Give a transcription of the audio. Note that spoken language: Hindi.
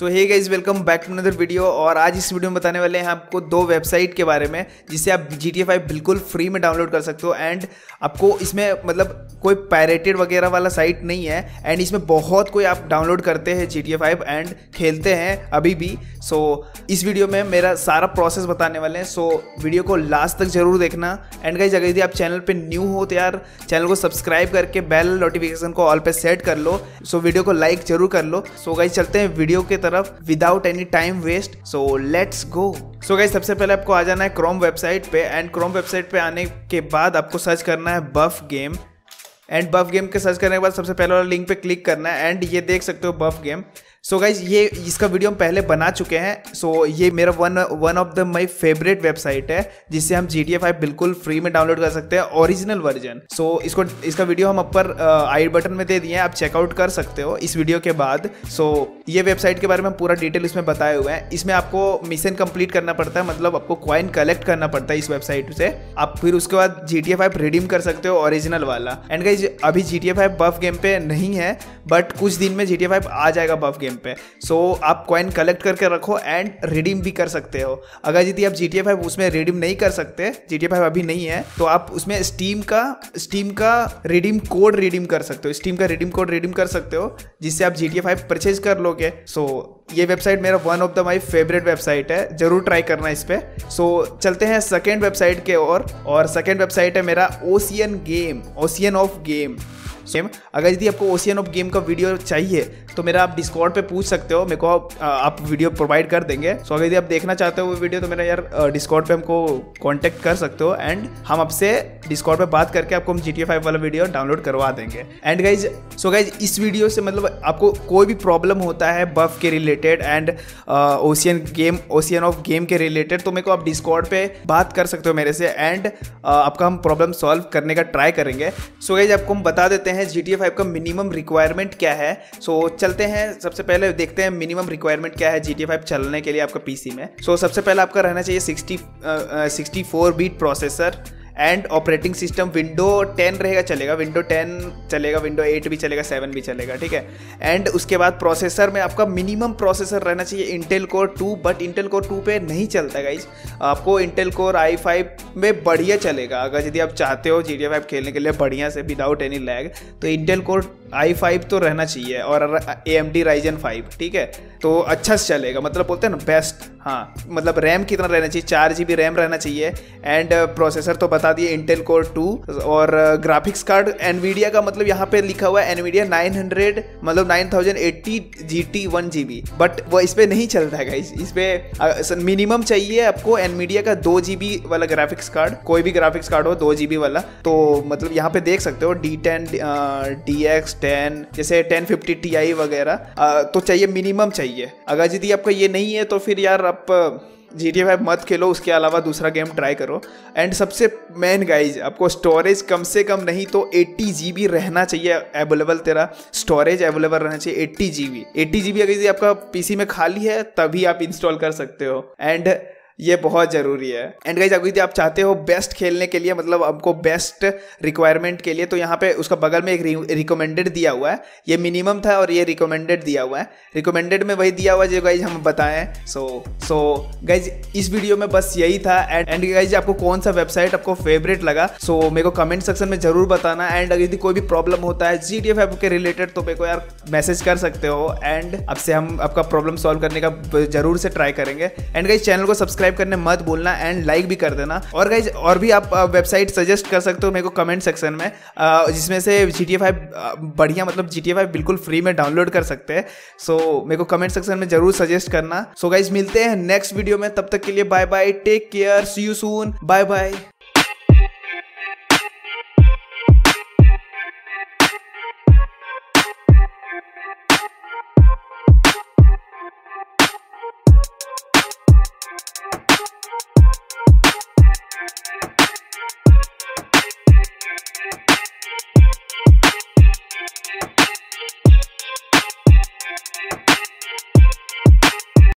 So hey guys, welcome back to another video. और आज इस वीडियो में बताने वाले हैं आपको दो वेबसाइट के बारे में जिससे आप GTA 5 बिल्कुल फ्री में डाउनलोड कर सकते हो। एंड आपको इसमें मतलब कोई पायरेटेड वगैरह वाला साइट नहीं है। एंड इसमें बहुत कोई आप डाउनलोड करते हैं GTA 5 एंड खेलते हैं अभी भी। सो इस वीडियो में मेरा सारा प्रोसेस बताने वाले हैं। सो वीडियो को लास्ट तक जरूर देखना। एंड गाइस, अगर यदि आप चैनल पे न्यू हो तो यार चैनल को सब्सक्राइब करके बेल नोटिफिकेशन को ऑल पे सेट कर लो। सो वीडियो को लाइक जरूर कर लो। सो गाइस, चलते हैं वीडियो की तरफ without any time waste. So let's go. So guys, सबसे पहले आपको आ जाना है क्रोम वेबसाइट पे। एंड क्रोम वेबसाइट पे आने के बाद आपको सर्च करना है Buff game. And Buff game के सर्च करने के बाद सबसे पहले वाला लिंक पे क्लिक करना है। एंड ये देख सकते हो बफ गेम। सो गाइज, ये इसका वीडियो हम पहले बना चुके हैं। सो ये मेरा one of the my favourite website है जिससे हम GTA 5 बिल्कुल फ्री में डाउनलोड कर सकते हैं, ओरिजिनल वर्जन। सो इसका वीडियो हम ऊपर आई बटन में दे दिए हैं, आप चेकआउट कर सकते हो इस वीडियो के बाद। सो ये वेबसाइट के बारे में पूरा डिटेल इसमें बताए हुए हैं। इसमें आपको मिशन कंप्लीट करना पड़ता है, मतलब आपको कॉइन कलेक्ट करना पड़ता है इस वेबसाइट से। आप फिर उसके बाद GTA 5 रिडीम कर सकते हो ओरिजिनल वाला। एंड गाइज, अभी GTA 5 बफ गेम पे नहीं है, बट कुछ दिन में GTA 5 आ जाएगा बफ गेम पे। सो आप कॉइन कलेक्ट करके रखो एंड रिडीम भी कर सकते हो। अगर यदि आप GTA 5 उसमें रिडीम नहीं कर सकते, GTA 5 अभी नहीं है, तो आप उसमें स्टीम का रिडीम कोड रिडीम कर सकते हो। स्टीम का रिडीम कोड रिडीम कर सकते हो जिससे आप GTA 5 परचेज कर लोगे। सो ये वेबसाइट मेरा one of the my favourite website है, जरूर ट्राई करना इस पे। सो चलते हैं सेकेंड वेबसाइट के और सेकेंड वेबसाइट है मेरा ओशियन ऑफ गेम। अगर यदि आपको ओशियन ऑफ गेम का वीडियो चाहिए तो मेरा आप डिस्कॉर्ड पे पूछ सकते हो, मेरे को आप वीडियो प्रोवाइड कर देंगे। सो अगर यदि आप देखना चाहते हो वो वीडियो तो मेरा यार डिस्कॉर्ड पे हमको कांटेक्ट कर सकते हो। एंड हम आपसे डिस्कॉर्ड पे बात करके आपको हम GTA 5 वाला वीडियो डाउनलोड करवा देंगे। एंड गाइज, इस वीडियो से मतलब आपको कोई भी प्रॉब्लम होता है बफ के related and Ocean of Game के रिलेटेड, तो मेरे को आप डिस्कॉर्ड पे बात कर सकते हो मेरे से। एंड आपका हम प्रॉब्लम सॉल्व करने का ट्राई करेंगे। सो गाइज, आपको हम बता देते हैं GTA 5 का मिनिमम रिक्वायरमेंट क्या है। सो चलते हैं, सबसे पहले देखते हैं मिनिमम रिक्वायरमेंट क्या है GTA 5 चलने के लिए आपका पीसी में। सो सबसे पहले आपका रहना चाहिए 64 bit processor and operating system window 10 रहेगा, चलेगा। विंडो 10 चलेगा, विंडो 8 भी चलेगा, 7 भी चलेगा, ठीक है। एंड उसके बाद प्रोसेसर में आपका मिनिमम प्रोसेसर रहना चाहिए Intel Core 2, but Intel Core 2 पे नहीं चलता गाइज। आपको इंटेल कोर i5 में बढ़िया चलेगा। अगर यदि आप चाहते हो GTA 5 खेलने के लिए बढ़िया से विदाउट एनी लैग, तो इंटेल कोर i5 तो रहना चाहिए और AMD Ryzen 5, ठीक है, तो अच्छा से चलेगा। मतलब बोलते हैं ना बेस्ट। हाँ, मतलब रैम कितना रहना चाहिए, 4 GB रैम रहना चाहिए। एंड प्रोसेसर तो बता दिए इंटेल कोर 2। और ग्राफिक्स कार्ड एनवीडिया का, मतलब यहाँ पे लिखा हुआ है एनवीडिया 900, मतलब 9080 GT 1 GB, बट वो इस पे नहीं चलता है गाइस। इस पे मिनिमम चाहिए आपको एनवीडिया का 2 GB वाला ग्राफिक्स कार्ड, कोई भी ग्राफिक्स कार्ड हो 2 GB वाला। तो मतलब यहाँ पे देख सकते हो D10 DX10 जैसे 1050 Ti वगैरह तो चाहिए, मिनिमम चाहिए। अगर यदि आपका ये नहीं है तो फिर यार आप GTA 5 मत खेलो, उसके अलावा दूसरा गेम ट्राई करो। एंड सबसे मेन गाइज, आपको स्टोरेज कम से कम नहीं तो 80 GB रहना चाहिए अवेलेबल। तेरा स्टोरेज अवेलेबल रहना चाहिए 80 GB। अगर आपका पीसी में खाली है तभी आप इंस्टॉल कर सकते हो। एंड ये बहुत ज़रूरी है। एंड गाइज, अगर आप चाहते हो बेस्ट खेलने के लिए, मतलब आपको बेस्ट रिक्वायरमेंट के लिए, तो यहाँ पे उसका बगल में एक रिकमेंडेड दिया हुआ है। ये मिनिमम था और ये रिकमेंडेड दिया हुआ है। रिकमेंडेड में वही दिया हुआ है जो गाइज हम बताएं। सो गाइज, इस वीडियो में बस यही था। एंड गाइज, आपको कौन सा वेबसाइट आपको फेवरेट लगा, सो मेरे को कमेंट सेक्शन में जरूर बताना। एंड अगर यदि कोई भी प्रॉब्लम होता है GTA 5 के रिलेटेड तो मेरे को यार मैसेज कर सकते हो। एंड आपसे हम आपका प्रॉब्लम सॉल्व करने का जरूर से ट्राई करेंगे। एंड गाइज, चैनल को सब्सक्राइब करने मत भूलना एंड लाइक भी कर देना। और गाइज, और भी आप वेबसाइट सजेस्ट कर सकते हो मेरे को कमेंट सेक्शन में, जिसमें से GTA 5 बढ़िया, मतलब GTA 5 बिल्कुल फ्री में डाउनलोड कर सकते हैं। सो मेरे को कमेंट सेक्शन में जरूर सजेस्ट करना। सो गाइज, मिलते हैं नेक्स्ट वीडियो में, तब तक के लिए bye bye, take care, see you soon, bye bye.